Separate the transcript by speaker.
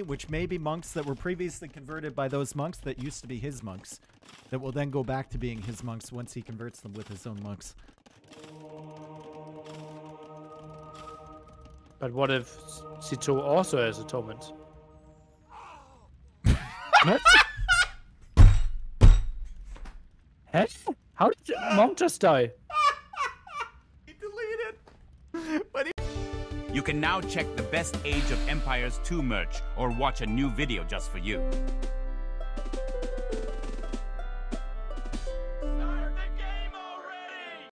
Speaker 1: which may be monks that were previously converted by those monks that used to be his monks, that will then go back to being his monks once he converts them with his own monks.
Speaker 2: But what if Sito also has a torment? What? Huh? How did Monk just die?
Speaker 1: He deleted. But
Speaker 3: You can now check the best Age of Empires 2 merch or watch a new video just for you.